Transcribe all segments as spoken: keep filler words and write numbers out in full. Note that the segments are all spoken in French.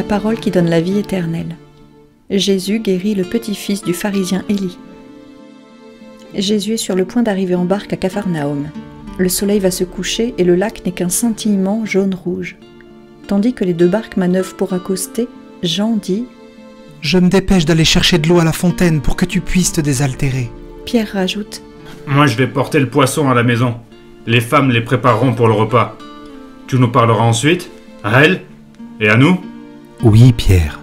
parole qui donne la vie éternelle. Jésus guérit le petit-fils du pharisien Élie. Jésus est sur le point d'arriver en barque à Capharnaüm. Le soleil va se coucher et le lac n'est qu'un scintillement jaune-rouge. Tandis que les deux barques manœuvrent pour accoster, Jean dit « Je me dépêche d'aller chercher de l'eau à la fontaine pour que tu puisses te désaltérer. » Pierre rajoute « Moi je vais porter le poisson à la maison. Les femmes les prépareront pour le repas. Tu nous parleras ensuite, à elles et à nous ?» Oui, Pierre.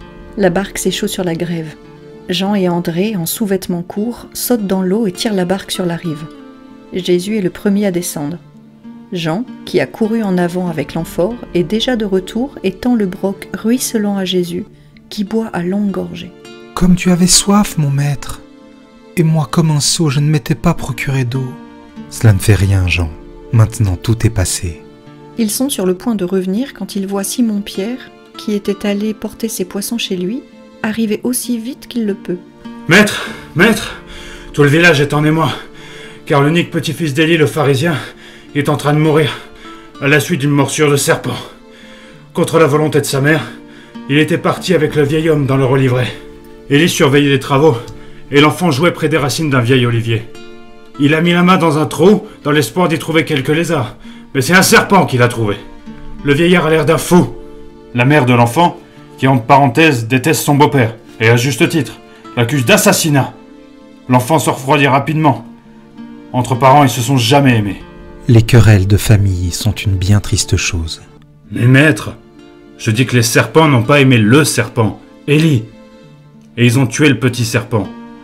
La barque s'échaud sur la grève. Jean et André, en sous-vêtements courts, sautent dans l'eau et tirent la barque sur la rive. Jésus est le premier à descendre. Jean, qui a couru en avant avec l'amphore, est déjà de retour et tend le broc ruisselant à Jésus, qui boit à longues gorgées. « Comme tu avais soif, mon maître, et moi comme un sot, je ne m'étais pas procuré d'eau. » Cela ne fait rien, Jean. Maintenant, tout est passé. Ils sont sur le point de revenir quand ils voient Simon-Pierre, qui était allé porter ses poissons chez lui, arriver aussi vite qu'il le peut. « Maître, maître, tout le village est en émoi, car l'unique petit-fils d'Élie, le pharisien, est en train de mourir, à la suite d'une morsure de serpent. Contre la volonté de sa mère, il était parti avec le vieil homme dans le relivret. Élie surveillait les travaux, et l'enfant jouait près des racines d'un vieil olivier. Il a mis la main dans un trou, dans l'espoir d'y trouver quelques lézards, mais c'est un serpent qu'il a trouvé. Le vieillard a l'air d'un fou. La mère de l'enfant, qui entre parenthèses déteste son beau-père, et à juste titre, l'accuse d'assassinat. L'enfant se refroidit rapidement. Entre parents, ils se sont jamais aimés. Les querelles de famille sont une bien triste chose. Mais maître, je dis que les serpents n'ont pas aimé le serpent, Élie. Et ils ont tué le petit serpent.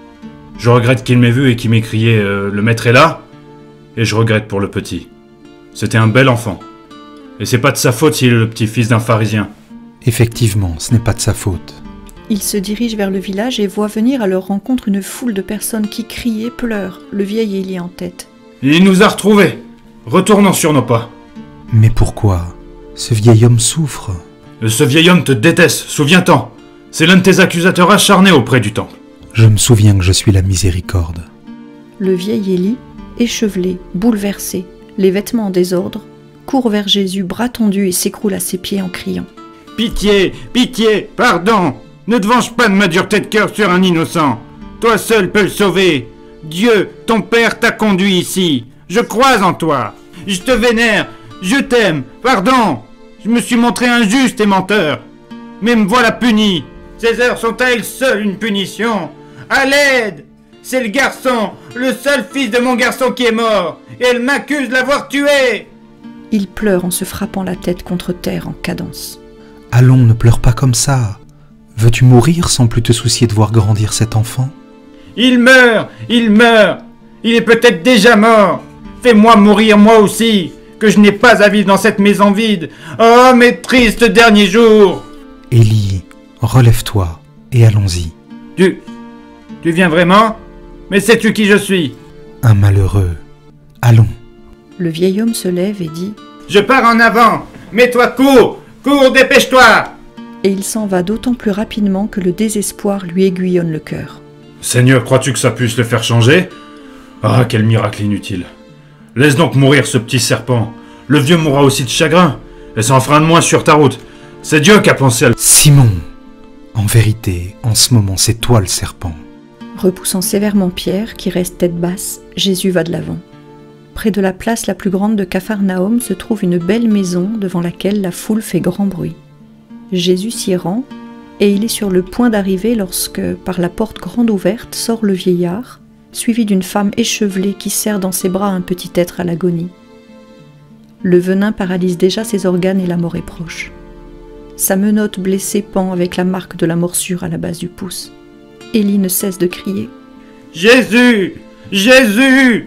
Je regrette qu'il m'ait vu et qu'il m'ait crié euh, « Le maître est là !» Et je regrette pour le petit. C'était un bel enfant. Et c'est pas de sa faute s'il est le petit-fils d'un pharisien. Effectivement, ce n'est pas de sa faute. Ils se dirigent vers le village et voient venir à leur rencontre une foule de personnes qui crient et pleurent, le vieil Élie en tête. Il nous a retrouvés. Retournons sur nos pas. Mais pourquoi? Ce vieil homme souffre. Ce vieil homme te déteste, souviens-t'en. C'est l'un de tes accusateurs acharnés auprès du temple. Je me souviens que je suis la miséricorde. Le vieil Élie, échevelé, bouleversé, les vêtements en désordre, court vers Jésus, bras tendus, et s'écroule à ses pieds en criant. « Pitié, pitié, pardon! Ne te venge pas de ma dureté de cœur sur un innocent. Toi seul peux le sauver. Dieu, ton Père, t'a conduit ici. Je crois en toi. Je te vénère. Je t'aime. Pardon. Je me suis montré injuste et menteur. Mais me voilà puni. Ces heures sont à elles seules une punition. À l'aide! C'est le garçon, le seul fils de mon garçon qui est mort. Et elle m'accuse de l'avoir tué. » Il pleure en se frappant la tête contre terre en cadence. « Allons, ne pleure pas comme ça. Veux-tu mourir sans plus te soucier de voir grandir cet enfant ? » « Il meurt, il meurt. Il est peut-être déjà mort. Fais-moi mourir moi aussi, que je n'ai pas à vivre dans cette maison vide. Oh, mes tristes derniers jours. » « Élie, relève-toi et allons-y. »« Tu... tu viens vraiment? Mais sais-tu qui je suis? » ?»« Un malheureux. Allons. » Le vieil homme se lève et dit « Je pars en avant. Mets-toi, cours, cours, dépêche-toi !» Et il s'en va d'autant plus rapidement que le désespoir lui aiguillonne le cœur. « Seigneur, crois-tu que ça puisse le faire changer? Ah, quel miracle inutile! Laisse donc mourir ce petit serpent. Le vieux mourra aussi de chagrin, et ça en fera un de moins sur ta route. C'est Dieu qui a pensé à... » « Simon, en vérité, en ce moment, c'est toi le serpent. » Repoussant sévèrement Pierre, qui reste tête basse, Jésus va de l'avant. Près de la place la plus grande de Capharnaüm se trouve une belle maison devant laquelle la foule fait grand bruit. Jésus s'y rend, et il est sur le point d'arriver lorsque, par la porte grande ouverte, sort le vieillard, suivi d'une femme échevelée qui serre dans ses bras un petit être à l'agonie. Le venin paralyse déjà ses organes et la mort est proche. Sa menotte blessée pend avec la marque de la morsure à la base du pouce. Élie ne cesse de crier « Jésus! Jésus !»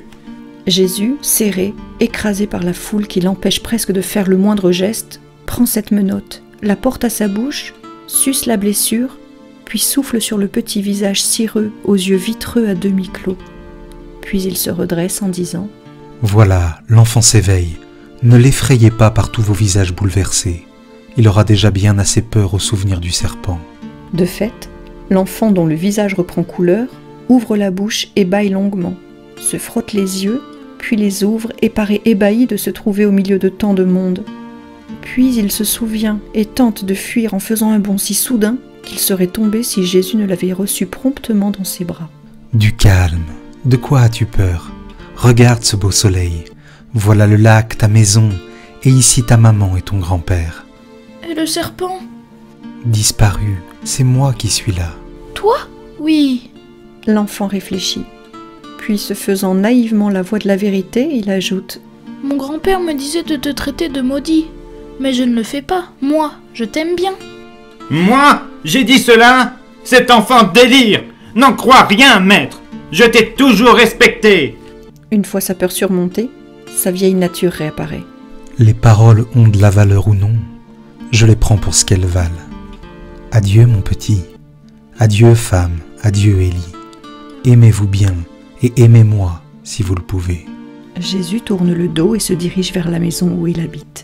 Jésus, serré, écrasé par la foule qui l'empêche presque de faire le moindre geste, prend cette menotte, la porte à sa bouche, suce la blessure, puis souffle sur le petit visage cireux aux yeux vitreux à demi clos. Puis il se redresse en disant « Voilà, l'enfant s'éveille. Ne l'effrayez pas par tous vos visages bouleversés. Il aura déjà bien assez peur au souvenir du serpent. » De fait, l'enfant dont le visage reprend couleur ouvre la bouche et bâille longuement, se frotte les yeux, puis les ouvre et paraît ébahi de se trouver au milieu de tant de monde. Puis il se souvient et tente de fuir en faisant un bond si soudain qu'il serait tombé si Jésus ne l'avait reçu promptement dans ses bras. Du calme, de quoi as-tu peur? Regarde ce beau soleil, voilà le lac, ta maison, et ici ta maman et ton grand-père. Et le serpent? Disparu, c'est moi qui suis là. Toi? Oui. L'enfant réfléchit. Puis, se faisant naïvement la voix de la vérité, il ajoute « Mon grand-père me disait de te traiter de maudit. Mais je ne le fais pas. Moi, je t'aime bien. » Moi? J'ai dit cela? Cet enfant délire. N'en crois rien, maître. Je t'ai toujours respecté. Une fois sa peur surmontée, sa vieille nature réapparaît. Les paroles ont de la valeur ou non, je les prends pour ce qu'elles valent. Adieu mon petit, adieu femme, adieu Élie. Aimez-vous bien et aimez-moi si vous le pouvez. Jésus tourne le dos et se dirige vers la maison où il habite.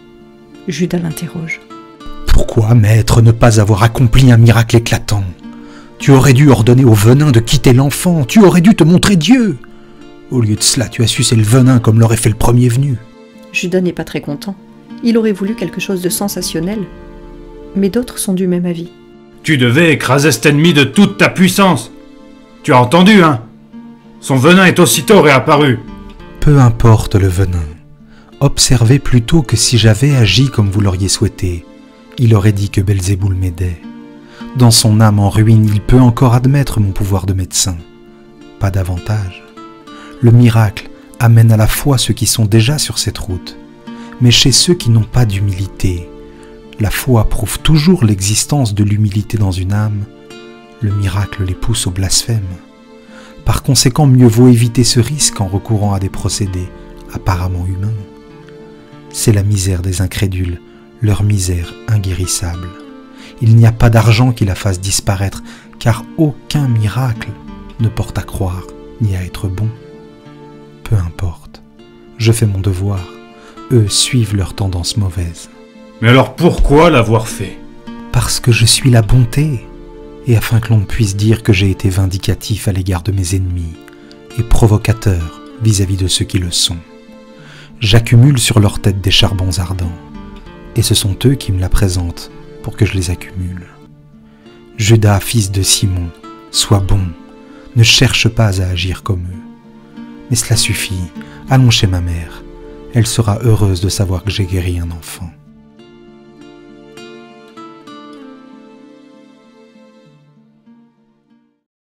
Judas l'interroge. Pourquoi, maître, ne pas avoir accompli un miracle éclatant? Tu aurais dû ordonner au venin de quitter l'enfant, tu aurais dû te montrer Dieu. Au lieu de cela, tu as sucé le venin comme l'aurait fait le premier venu. Judas n'est pas très content. Il aurait voulu quelque chose de sensationnel. Mais d'autres sont du même avis. Tu devais écraser cet ennemi de toute ta puissance. Tu as entendu, hein? Son venin est aussitôt réapparu. Peu importe le venin. Observez plutôt que si j'avais agi comme vous l'auriez souhaité, il aurait dit que Belzéboul m'aidait. Dans son âme en ruine, il peut encore admettre mon pouvoir de médecin. Pas davantage. Le miracle amène à la foi ceux qui sont déjà sur cette route. Mais chez ceux qui n'ont pas d'humilité, la foi prouve toujours l'existence de l'humilité dans une âme. Le miracle les pousse au blasphème. Par conséquent, mieux vaut éviter ce risque en recourant à des procédés apparemment humains. C'est la misère des incrédules, leur misère inguérissable. Il n'y a pas d'argent qui la fasse disparaître, car aucun miracle ne porte à croire ni à être bon. Peu importe, je fais mon devoir, eux suivent leur tendance mauvaise. Mais alors pourquoi l'avoir fait? Parce que je suis la bonté, et afin que l'on puisse dire que j'ai été vindicatif à l'égard de mes ennemis, et provocateur vis-à-vis de ceux qui le sont. J'accumule sur leur tête des charbons ardents, et ce sont eux qui me la présentent pour que je les accumule. Judas, fils de Simon, sois bon, ne cherche pas à agir comme eux. Mais cela suffit, allons chez ma mère, elle sera heureuse de savoir que j'ai guéri un enfant.